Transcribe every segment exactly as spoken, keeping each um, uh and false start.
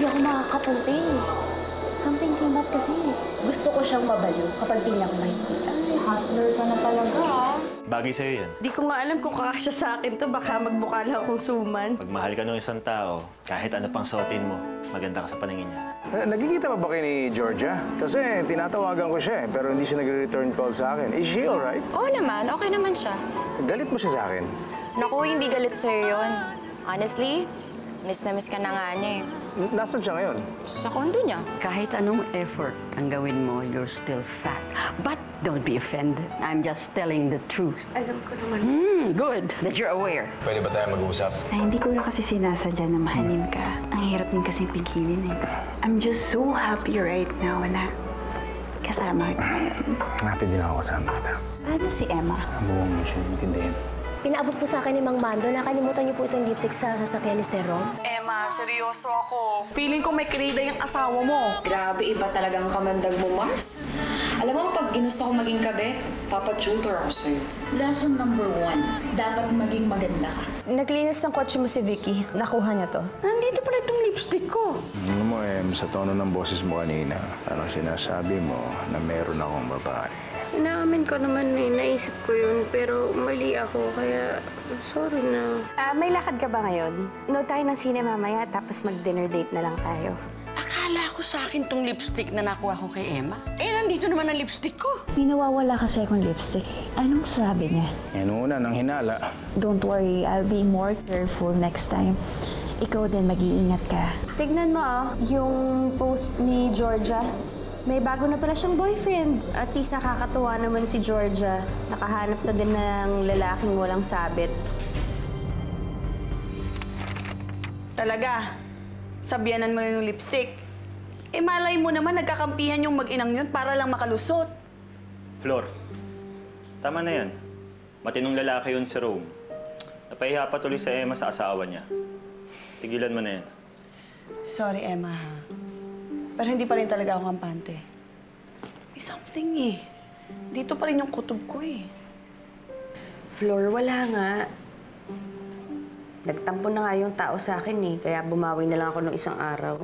ako makakapunti. Something came up kasi. Gusto ko siyang mabaliw kapag di niya ako nakikita. Ay, hustler ka na talaga, ah. Bagay sa'yo yan. Di ko nga alam kung kakasya sa akin to. Baka magmukha lang akong suman. Pag mahal ka ng isang tao, kahit ano pang suotin mo, maganda ka sa paningin niya. Eh, nagkikita pa ba kayo ni Georgia? Kasi tinatawagan ko siya eh, pero hindi siya nagre-return call sa akin. Is she alright? Oo naman, okay naman siya. Galit mo siya sa akin? Naku, hindi galit sa'yo yun. Honestly, miss na miss ka na nga niya eh. N- Nasaan siya ngayon? Sa condo niya. Kahit anong effort ang gawin mo, you're still fat. But don't be offended. I'm just telling the truth. Alam ko naman. Hmm, good that you're aware. Pwede ba tayo mag-uusap? Ay, hindi ko na kasi sinasadya na mahalin ka. Ang hirap din kasi pigilin eh. I'm just so happy right now na kasama kita ngayon. Happy din ako kasama kita. Ano si Emma? Buong mo siya intindihin. Pinaabot po sa akin ni Mang Mando. Nakalimutan niyo po itong lipstick sa sasakyan ni Sir Rom. Emma, seryoso ako. Feeling ko may krida yung asawa mo. Grabe, iba talagang kamandag mo, Mars. Alam mo, pag ginusto ko maging kabit, papatutor ako sa'yo. Lesson number one, dapat maging maganda ka. Naglinis ng kotse mo si Vicky. Nakuha niya to. Nandito pala itong lipstick ko. Ano mo eh, sa tono ng boses mo kanina, parang sinasabi mo na meron akong babae. Inaamin ko naman eh, naisip ko yun, pero mali ako, kaya sorry na. Ah, may lakad ka ba ngayon? No tayo ng sine mamaya, tapos mag-dinner date na lang tayo. Akala ko sa akin tong lipstick na nakuha ko kay Emma. Eh, nandito naman ang lipstick ko. May nawawala kasi akong lipstick. Anong sabi niya? Yan una, nang hinala. Don't worry, I'll be more careful next time. Ikaw din, mag-iingat ka. Tignan mo, ah, yung post ni Georgia. May bago na pala siyang boyfriend. At least nakakatuwa naman si Georgia. Nakahanap na din ng lalaking walang sabit. Talaga, sabianan mo na yung lipstick. Eh malay mo naman nagkakampihan yung mag-inang yun para lang makalusot. Flor, tama na yan. Matinong lalaki yun si Rome. Napahiya pa tuloy sa Emma sa asawa niya. Tigilan mo na yan. Sorry, Emma, ha? Pero hindi pa rin talaga ako kampante. May something eh. Dito pa rin yung kutob ko eh. Flor, wala nga. Nagtampo na nga yung tao sa akin eh. Kaya bumawi na lang ako ng isang araw.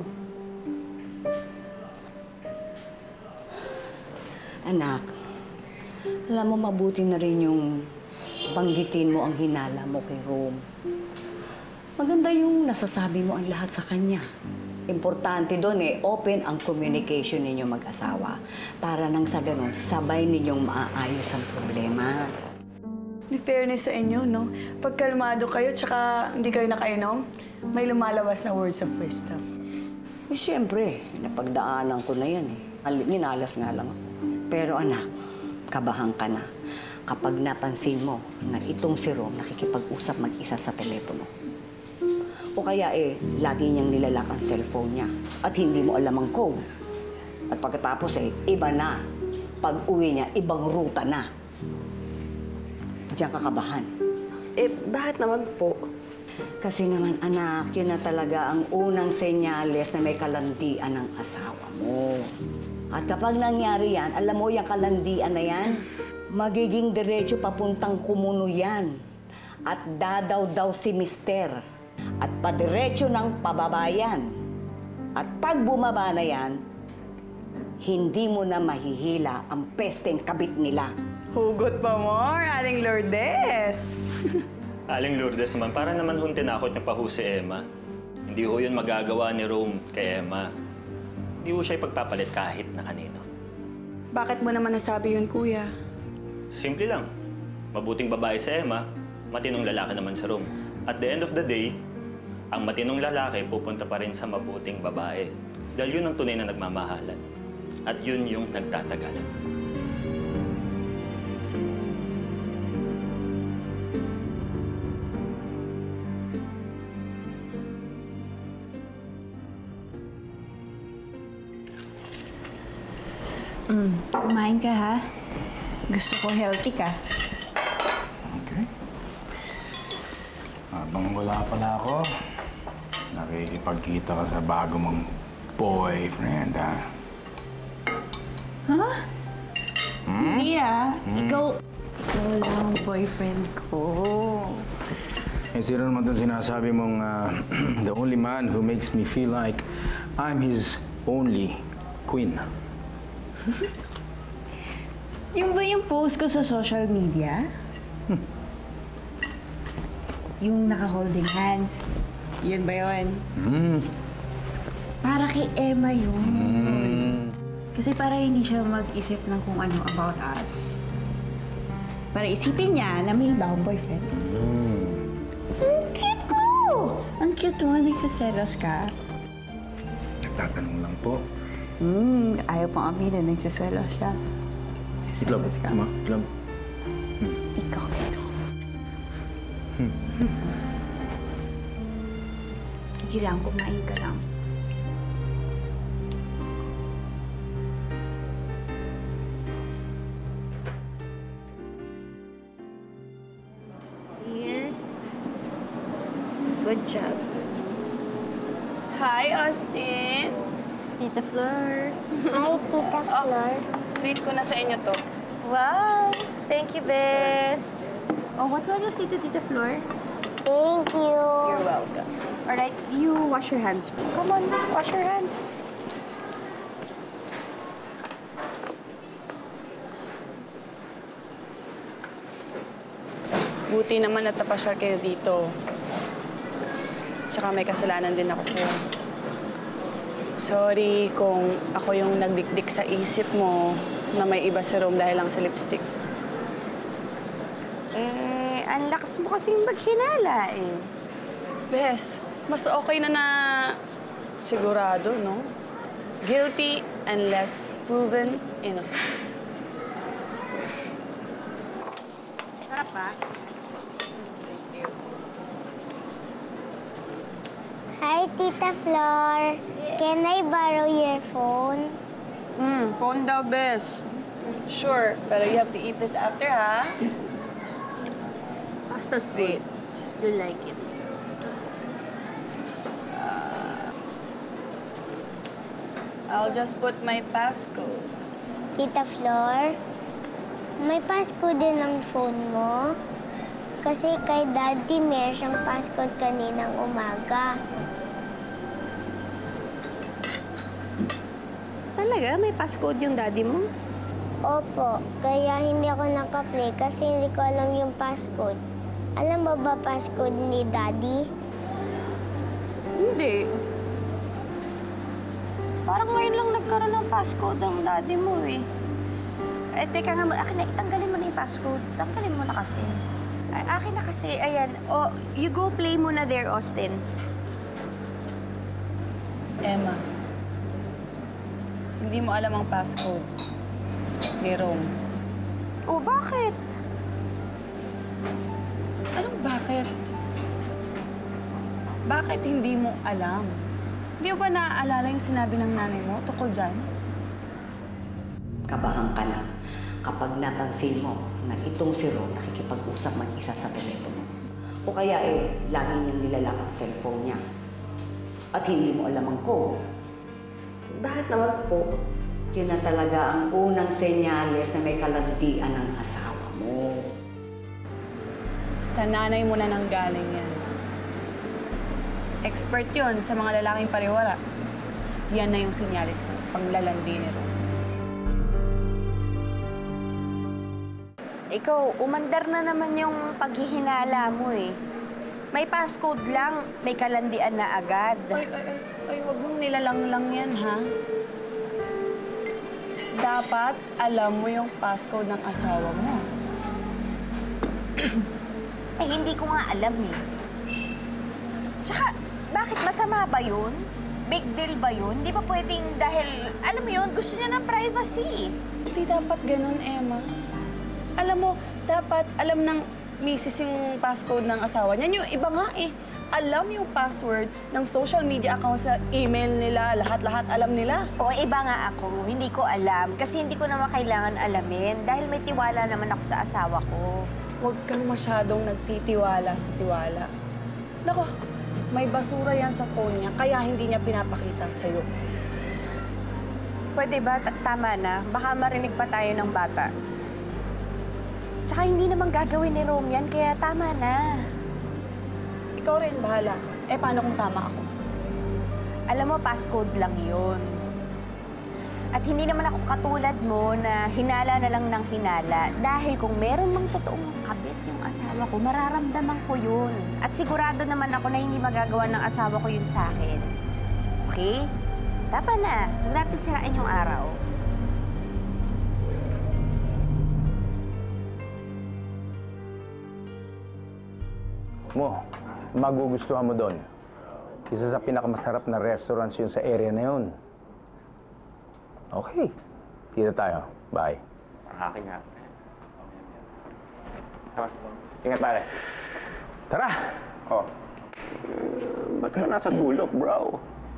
Anak, alam mo mabuti na rin yung banggitin mo ang hinala mo kay Rome. Maganda yung nasasabi mo ang lahat sa kanya. Importante doon eh, open ang communication ninyo mag-asawa para nang sa ganun, sabay ninyong maaayos ang problema. In fairness sa inyo, no? Pag kalmado kayo tsaka hindi kayo nakainom, may lumalabas na words of wisdom. Eh, siyempre, napagdaanan ko na yan eh. Al- Ninalas nga lang ako. Pero anak, kabahan ka na kapag napansin mo na itong si Rom nakikipag-usap mag-isa sa telepono. O kaya eh, lagi niyang nilalak ang cellphone niya at hindi mo alam ang code. At pagkatapos eh, iba na. Pag-uwi niya, ibang ruta na. Diyan ka kabahan. Eh, bakit naman po? Kasi naman anak, yun na talaga ang unang senyales na may kalandian ng asawa mo. At kapag nangyari yan, alam mo yung kalandian na yan, magiging diretso papuntang kumuno yan. At dadaw-daw si mister. At padiretso ng pababayan. At pag bumaba na yan, hindi mo na mahihila ang pesteng kabit nila. Hugot pa more, Aling Lourdes! Aling Lourdes naman, para naman hong tinakot niya pa ho si Emma. Hindi ho yun magagawa ni Rome kay Emma. Hindi ho siya ipagpapalit kahit na kanino. Bakit mo naman nasabi yun, kuya? Simple lang. Mabuting babae si Emma, matinong lalaki naman si Rome. At the end of the day, ang matinong lalaki pupunta pa rin sa mabuting babae. Dahil yun ang tunay na nagmamahalan. At yun yung nagtatagalan. Mm, kumain ka ha? Gusto ko healthy ka. Okay. Habang wala pala ako, nakikipagkita ka sa bago mong boyfriend, ha? Huh? Hmm? Hindi ah. Hmm? Ikaw, ikaw lang ang boyfriend ko. Eh, sino naman itong sinasabi mong uh, the only man who makes me feel like I'm his only queen. Yung ba yung post ko sa social media? Hmm. Yung naka-holding hands. Yun ba yun? Mm. Para kay Emma yun. Mm. Kasi para hindi siya mag-isip ng kung ano about us. Para isipin niya na may iba akong boyfriend. Mm. Ang cute ko! Ang cute mo, nagsiselos ka. Nagtatanong lang po. Hmm, ayaw pang aminin, nagsiselos siya. Itlog, Nagsiselos ka. ma, itlog. Ikaw gusto ko. Hmm. Sige lang, kumain ka lang. Here. Good job. Hi, Austin! Tita Flor. Hi, Tita Flor. Treat ko na sa inyo to. Wow! Thank you, Bes. Oh, what will you say to Tita Flor? Thank you. You're welcome. Alright, you wash your hands. Come on, wash your hands. Buti naman at napasyal kayo dito. Tsaka may kasalanan din ako sa'yo. Sorry kung ako yung nagdikdik sa isip mo na may iba sa room dahil lang sa lipstick. Eh, ang lakas mo kasing maghinala eh. Bes, mas okay na na sigurado, no? Guilty unless proven innocent. Sarap ba? Hi, Tita Flor. Can I borrow your phone? Hmm, phone daw, Bes. Sure, pero you have to eat this after, ha? Pasta's good. You like it. I'll just put my passcode. Tita Flor, may passcode din ang phone mo? Kasi kay Daddy, meron siyang passcode kaninang umaga. Talaga? May passcode yung daddy mo? Opo, kaya hindi ako nakaplay kasi hindi ko alam yung passcode. Alam mo ba passcode ni Daddy? Hindi. Parang ngayon lang nagkaroon ng passcode ang daddy mo eh. Eh, teka nga, akin na, itanggalin mo na yung passcode. Tanggalin mo na kasi. Ay, akin na kasi, ayan. O, you go play muna there, Austin. Emma, hindi mo alam ang passcode ni Rome. O, bakit? Anong bakit? Bakit hindi mo alam? Hindi mo ba naaalala yung sinabi ng nanay mo tungkol dyan? Kabahan ka na kapag napansin mo na itong si Ron nakikipag-usap mag-isa sa telepono. O kaya eh, lagi niyang nilalak ang cellphone niya. At hindi mo alam ang code. Bakit naman po? Yun na talaga ang unang senyales na may kalandian ng asawa mo. Sa nanay mo na nanggaling yan. Expert yon sa mga lalaking pariwara. Yan na yung sinyalis ng panglalandi ni Ron. Ikaw, umandar na naman yung paghihinala mo eh. May passcode lang, may kalandian na agad. Ay, ay, ay, ay, wag mong nilalang-lang yan, ha? Dapat alam mo yung passcode ng asawa mo. Eh, hindi ko nga alam eh. Tsaka, bakit masama ba yun? Big deal ba yun? Di ba pwedeng dahil, alam mo yun, gusto niya ng privacy. Hindi dapat ganun, Emma. Alam mo, dapat alam ng misis yung passcode ng asawa niya. Yung iba nga eh, alam yung password ng social media account sa email nila, lahat-lahat alam nila. O iba nga ako, hindi ko alam. Kasi hindi ko naman kailangan alamin. Dahil may tiwala naman ako sa asawa ko. Huwag kang masyadong nagtitiwala sa tiwala. Nako, may basura yan sa phone niya, kaya hindi niya pinapakita sa'yo. Pwede ba? T- Tama na. Baka marinig pa tayo ng bata. Tsaka hindi naman gagawin ni Rome yan, kaya tama na. Ikaw rin, bahala ka. Eh, paano kung tama ako? Alam mo, passcode lang yun. At hindi naman ako katulad mo na hinala na lang ng hinala. Dahil kung meron mang totoong kabit yung asawa ko, mararamdaman ko yun. At sigurado naman ako na hindi magagawa ng asawa ko yun sa akin. Okay? Tapa na. Huwag natin sirain yung araw. Mo, magugustuhan mo doon. Isa sa pinakamasarap na restaurants yun sa area na yun. Okay. Kita tayo. Bye. Akin nga. Tama. Ingat pare. Tara! Oh. Ba't ka nasa sulok, bro?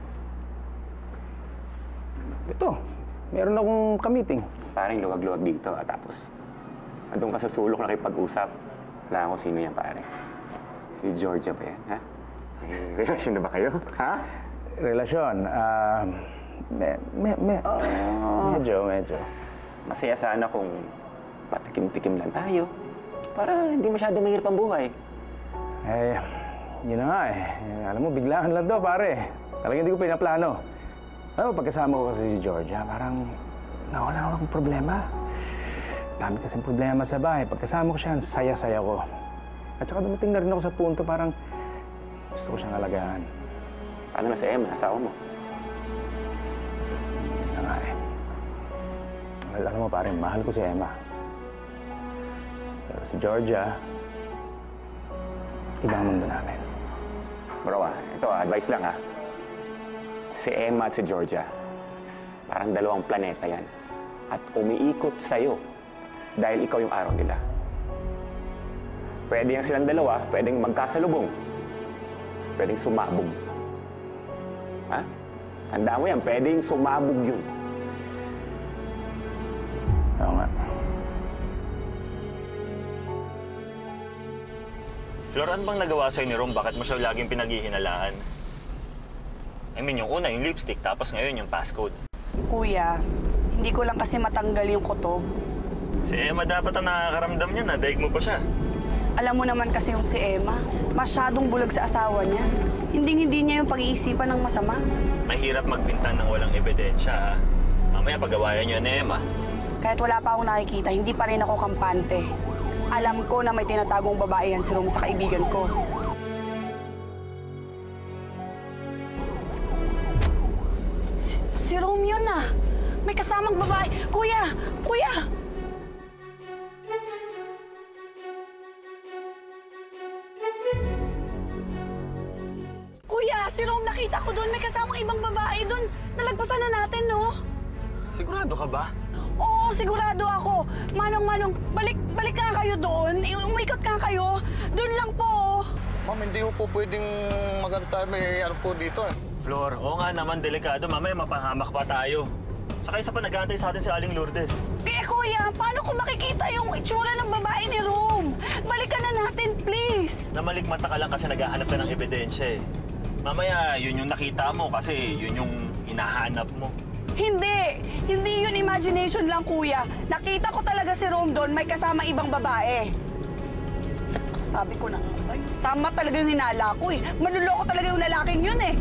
Ito, meron akong ka-meeting. Parang luwag-luwag dito, at tapos andun ka sa sulok nakipag-usap. Wala ko sino yan, pare. Si Georgia ba yan, ha? May relasyon na ba kayo, ha? Relasyon, ah... me, me, me, Oh. medyo, medyo. Masaya sana kung patikim-tikim lang tayo. Para hindi masyado mahirap ang buhay. Eh, yun na nga eh. Alam mo, biglaan lang daw, pare. Talagang hindi ko pinaplano. Alam mo, pagkasama ko kasi si Georgia, parang nawala akong problema. Dami kasing problema sa bahay. Pagkasama ko siya, saya-saya ko. At saka dumating na rin ako sa punto, parang gusto ko siyang alagaan. Paano na si Emma, asawa mo? Yun na nga eh. Well, alam mo, pare, mahal ko si Emma. Pero si Georgia, ibang mundo namin. Bro, ah, ito ah, advice lang ah. Si Emma at si Georgia, parang dalawang planeta yan. At umiikot sa'yo dahil ikaw yung araw nila. Pwede yan silang dalawa, pwedeng magkasalubong. Pwedeng sumabog. Ha? Tanda mo yan, pwedeng sumabog yun. Oo nga. Flor, ano bang nagawa sa'yo ni Rom? Bakit mo siya laging pinaghihinalaan? I mean, yung una, yung lipstick, tapos ngayon yung passcode. Kuya, hindi ko lang kasi matanggal yung kutob. Si Emma dapat ang nakakaramdam niya na, daig mo pa siya. Alam mo naman kasi yung si Emma, masyadong bulag sa asawa niya. Hinding-hindi niya yung pag-iisipan ng masama. Mahirap magbintan ng walang ebidensya, ha? Mamaya pag-awayan niyo ni Emma. Kahit wala pa akong nakikita, hindi pa rin ako kampante. Alam ko na may tinatagong babae yan si Rom sa kaibigan ko. Si, si Rom yun na! May kasamang babae! Kuya! Kuya! Kuya, si Rom nakita ko doon. May kasamang ibang babae doon. Nalagpasan na natin, no? Sigurado ka ba? Oo, sigurado ako. Manong-manong, balik, balik nga kayo doon. Umikot nga kayo. Doon lang po. Ma'am, hindi ko po pwedeng magano tayo. May ano po dito. Eh. Flor, oo nga naman, delikado. Mamaya mapahamak pa tayo. Saka isa pa nag-aantay sa atin si Aling Lourdes. Eh, kuya, paano ko makikita yung itsura ng babae ni Rom? Balikan na natin, please. Namaligmata ka lang kasi naghahanap ka ng ebidensya eh. Mamaya, yun yung nakita mo kasi yun yung hinahanap mo. Hindi! Hindi yun imagination lang, kuya. Nakita ko talaga si Rom doon, may kasama ibang babae. Sabi ko na, ay, tama talaga yung hinala ko eh. Manluloko talaga yung lalaking yun eh.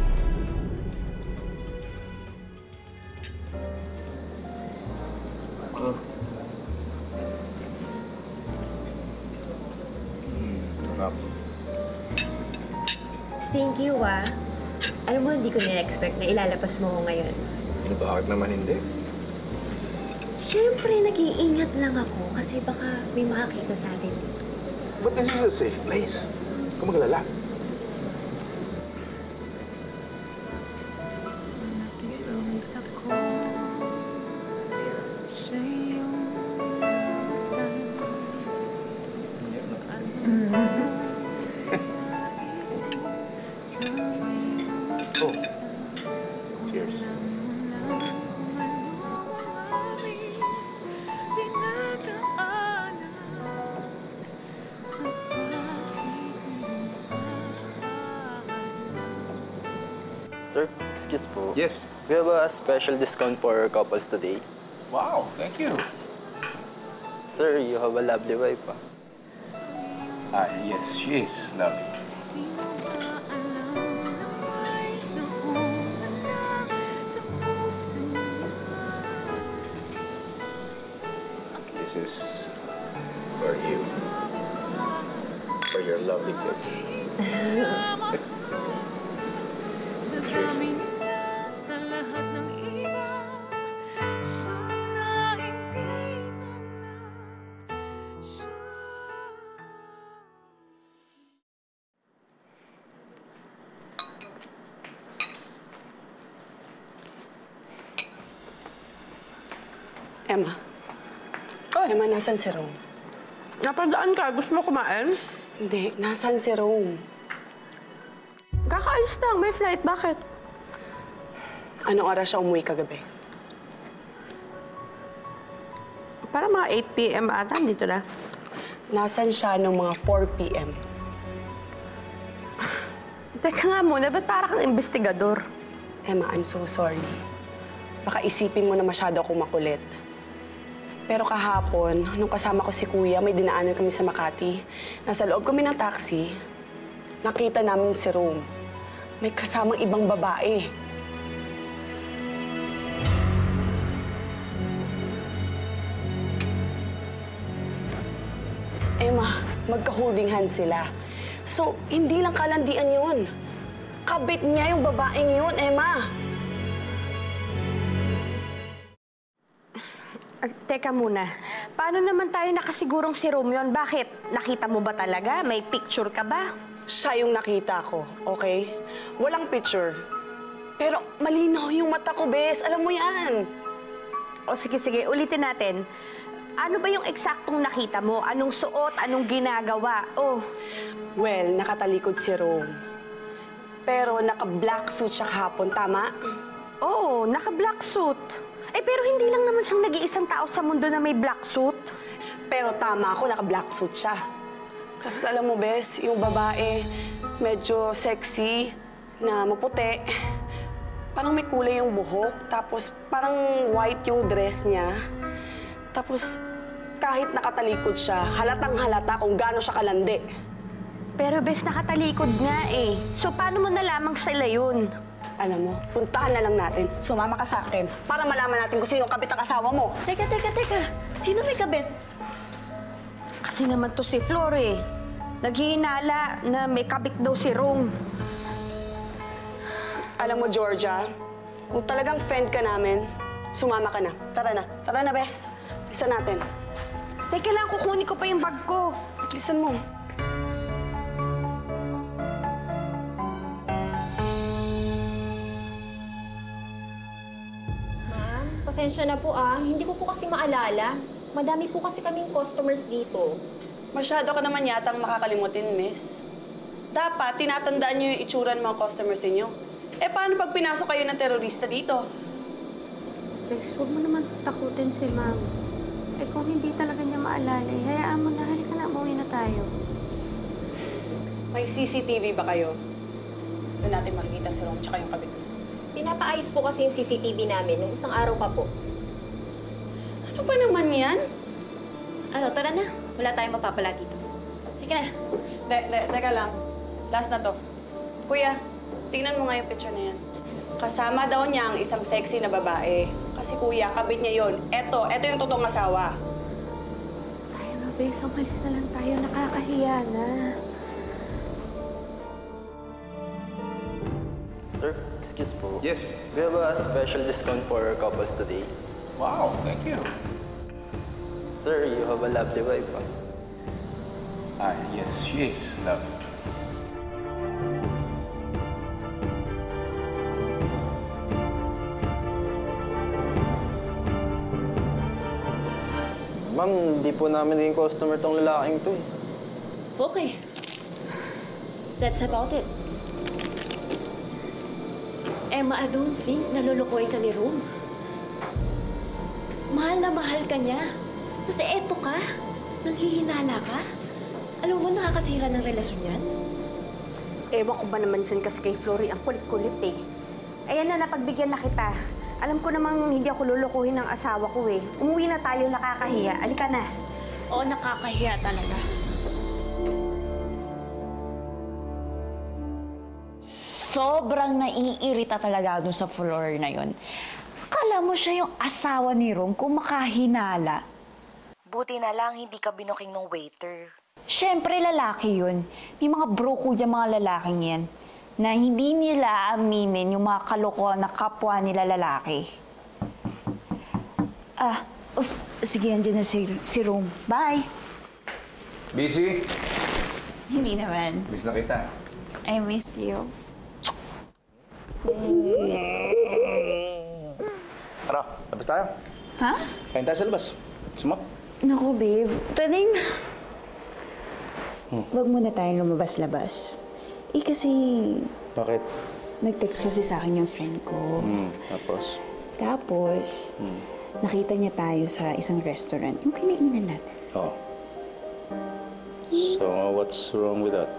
Oh. Hmm, sarap. Thank you, ah. Alam mo, hindi ko na-expect na ilalapas mo ko ngayon. Bakit naman hindi? Siyempre, nag-iingat lang ako kasi baka may makakita sa atin dito. But this is a safe place. Huwag ka maglala. Oh. Cheers. Sir, excuse po. Yes. We have a special discount for couples today. Wow, thank you. Sir, you have a lovely wife, ah. Ah, yes, she is lovely. This is for you. For your lovely face. Cheers. Emma. Oh. Emma, nasan si Rome? Napadaan ka? Gusto mo kumain? Hindi, nasan si Rome? Kakaalis lang. May flight. Bakit? Anong oras siya umuwi kagabi? Para mga eight p m ata. Dito na. Nasan siya nung mga four p m? Teka nga muna. Ba't para kang investigador? Emma, I'm so sorry. Baka isipin mo na masyado akong makulit. Pero kahapon, nung kasama ko si Kuya, may dinaanan kami sa Makati. Nasa loob kami ng taxi, nakita namin si Rome. May kasamang ibang babae. Emma, magka-holding hands sila. So, hindi lang kalandian yun. Kabit niya yung babaeng yun, Emma. Teka muna, paano naman tayo nakasigurong si Rome yun? Bakit? Nakita mo ba talaga? May picture ka ba? Siya yung nakita ko, okay? Walang picture. Pero malinaw yung mata ko, bes. Alam mo yan. O sige, sige. Ulitin natin. Ano ba yung eksaktong nakita mo? Anong suot? Anong ginagawa? Oh. Well, nakatalikod si Rome. Pero naka-black suit siya kahapon, tama? Oo, naka-black suit. Eh, pero hindi lang naman siyang nag-iisang tao sa mundo na may black suit. Pero tama ako, naka-black suit siya. Tapos alam mo, bes, yung babae, medyo sexy, na maputi. Parang may kulay yung buhok, tapos parang white yung dress niya. Tapos kahit nakatalikod siya, halatang halata kung gaano siya kalandi. Pero bes, nakatalikod nga eh. So paano mo nalamang sila yun? Alam mo, puntahan na lang natin. Sumama ka sa akin para malaman natin kung sino ang kabit ng asawa mo. Teka, teka, teka. Sino may kabit? Kasi naman to si Flor eh. Naghihinala na may kabit daw si Rome. Alam mo, Georgia, kung talagang friend ka namin, sumama ka na. Tara na. Tara na, bes. Bilisan natin. Teka lang, kukunin ko pa yung bag ko. Bilisan mo. Pasensya na po ah, hindi ko po kasi maalala. Madami po kasi kaming customers dito. Masyado ka naman yatang makakalimutin, miss. Dapat, tinatandaan niyo yung itsura ng mga customers niyo. Eh, paano pag pinasok kayo ng terorista dito? Lex, huwag mo naman takutin si ma'am. Eh, kung hindi talaga niya maalala, eh, hayaan mo na. Halika na, umuwi na tayo. May C C T V ba kayo? Doon natin makikita si Ron tsaka yung kabit niya. Pinapaayos po kasi yung C C T V namin nung isang araw pa po. Ano ba naman yan? Ano, tara na. Wala tayong mapapala dito. Halika na. De, de, teka lang. Last na to. Kuya, tingnan mo nga yung picture na yan. Kasama daw niya ang isang sexy na babae. Kasi kuya, kabit niya yon. Eto, eto yung totoong asawa. Tayo na, bes. Umalis na lang tayo. Nakakahiya na. Sir, excuse po. Yes. We have a special discount for couples today. Wow, thank you. Sir, you have a lovely wife. Ah, yes, she is lovely. Ma'am, di po namin yung customer tong lalaking to eh. Okay. That's about it. Emma, I don't think nalulukoy ka ni Rome. Mahal na mahal ka niya. Kasi eto ka, nanghihinala ka. Alam mo, nakakasira ng relasyon yan. Ewan ko ba naman dyan kasi kay Flory, ang kulit-kulit eh. Ayan na, napagbigyan na kita. Alam ko namang hindi ako lulukuhin ng asawa ko eh. Umuwi na tayo, nakakahiya. Alika na. Oo, nakakahiya talaga. Sobrang naiirita talaga doon sa floor na yon. Akala mo siya yung asawa ni Rom kung makahinala. Buti na lang hindi ka binuking ng waiter. Siyempre, lalaki yun. May mga broko dyan mga lalaking yan na hindi nila aminin yung mga kalokohan na kapwa nila lalaki. Ah, oh, sige, andyan na si, si Rome. Bye! Busy? Hindi naman. Miss na kita. I miss you. Tara, labas tayo. Ha? Kain tayo sa labas. Gusto mo? Naku, babe. Pwedeng... Hmm. Huwag muna tayong lumabas-labas. Eh, kasi... Bakit? Nag-text kasi sa akin yung friend ko. Hmm, tapos? Tapos, hmm. nakita niya tayo sa isang restaurant. Yung kinainan natin. Oo. Oh. So, uh, what's wrong with that?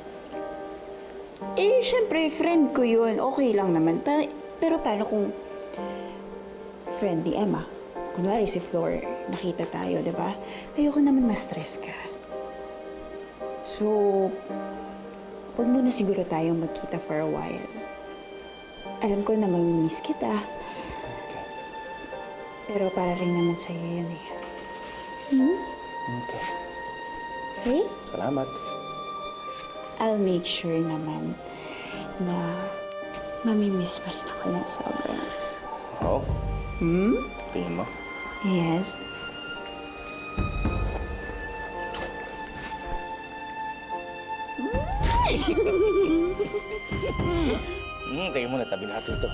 Eh, syempre, friend ko yun. Okay lang naman. Pa pero paano kung friend ni Emma? Kunwari si Flor, nakita tayo, diba? Ayoko naman ma-stress ka. So, huwag muna siguro tayong magkita for a while. Alam ko na mamimiss kita. Pero para rin naman sa'yo yun eh. Hmm? Okay. Okay? Salamat. I'll make sure naman na mamimiss pa rin ako ng sobra. Oo? Oh? Hmm? Tingin mo? Yes. Hmm, tingin mo na, tabi natin ito.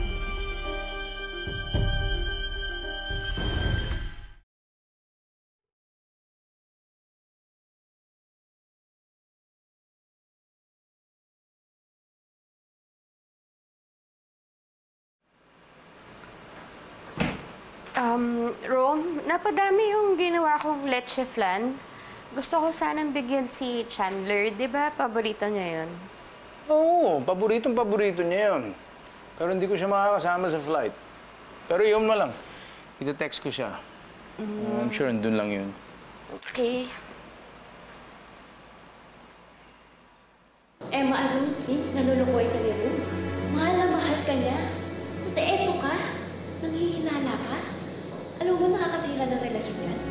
Um, Rome, napadami yung ginawa kong leche flan. Gusto ko sanang bigyan si Chandler. Di ba, paborito niya yun? Oo, paboritong paborito niya yun. Pero hindi ko siya makakasama sa flight. Pero yun na lang. Ito-text ko siya. Mm. I'm sure andun lang yun. Okay. Emma, I don't think nalulukoy ka ni Rome. Mahal na mahal ka niya. Kasi eto ka, nanghihinala ka. Alam mo, nakakasira ng relasyon yan.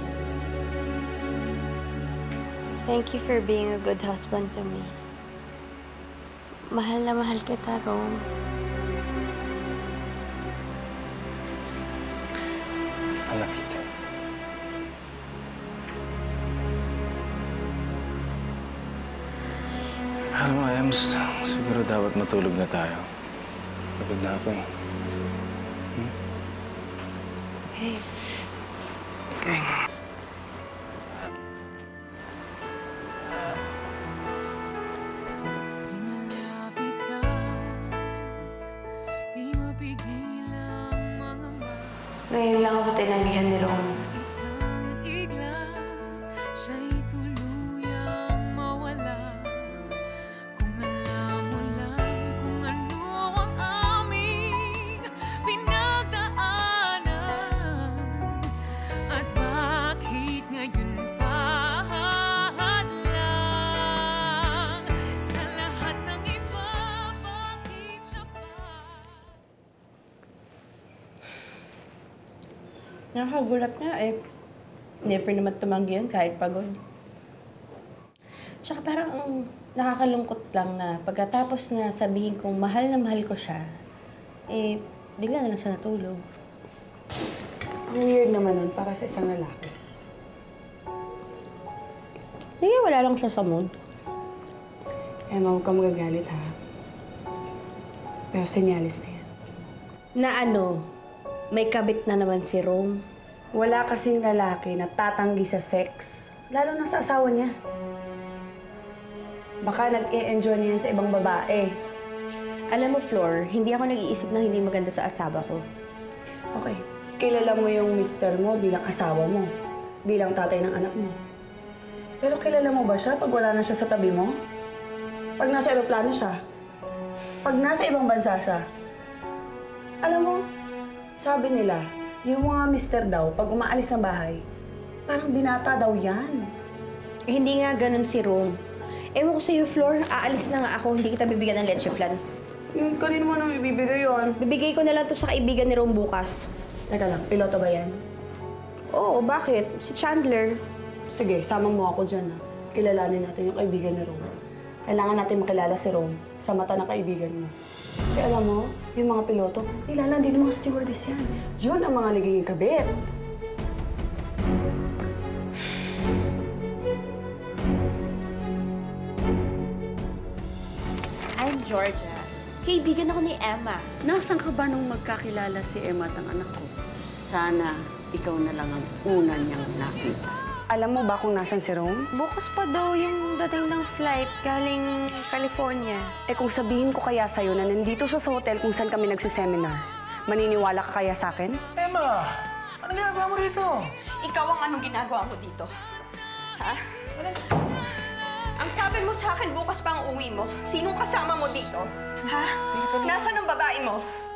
Thank you for being a good husband to me. Mahal na mahal kita, Rome. Alam kita. Alam mo, Ems, siguro dapat matulog na tayo. Pagod na ako eh. Hmm? Hey. Okay. Ngayon lang ako tinanggihan ni Rome. Nakakagulat nga eh. Never naman tumanggi yun kahit pagod. Tsaka parang ang nakakalungkot lang na pagkatapos na sabihin kong mahal na mahal ko siya, eh, bigla na lang siya natulog. Ang weird naman nun para sa isang lalaki. Hindi, wala lang siya sa mood. Emma, huwag ka magagalit ha. Pero senyalis na yan. Na ano? May kabit na naman si Rome. Wala kasing lalaki na tatanggi sa sex, lalo na sa asawa niya. Baka nag-e-enjoy niya yan sa ibang babae. Alam mo, Flor, hindi ako nag-iisip na hindi maganda sa asawa ko. Okay, kilala mo yung mister mo bilang asawa mo, bilang tatay ng anak mo. Pero kilala mo ba siya pag wala na siya sa tabi mo? Pag nasa eroplano siya? Pag nasa ibang bansa siya? Alam mo, sabi nila, yung mga mister daw, pag umaalis ng bahay, parang binata daw yan. Eh, hindi nga ganun si Rome. Ewan ko sa'yo, Flor, aalis na nga ako, hindi kita bibigyan ng leche flan. Yung kanino mo nang ibibigay yun? Bibigay ko na lang to sa kaibigan ni Rome bukas. Teka lang, piloto ba yan? Oo, bakit? Si Chandler. Sige, sama mo ako dyan, ha? Kilalanin natin yung kaibigan ni Rome. Kailangan natin makilala si Rome sa mata ng kaibigan mo. Kasi alam mo, yung mga piloto, nilalandi ng mga stewardess yan. Yun ang mga nagiging kabit. I'm Georgia. Kaibigan ako ni Emma. Nasaan ka ba nung magkakilala si Emma at ang anak ko? Sana ikaw na lang ang una niyang nakita. Alam mo ba kung nasan si Rome? Bukas pa daw yung dating ng flight galing California. Eh kung sabihin ko kaya sa'yo na nandito siya sa hotel kung saan kami nagsiseminar, maniniwala ka kaya sa akin? Emma! Anong ginagawa mo rito? Ikaw ang anong ginagawa mo dito? Ha? Ang sabi mo sa akin bukas pa ang uwi mo. Sinong kasama mo dito? Ha? Nasaan ang babae mo?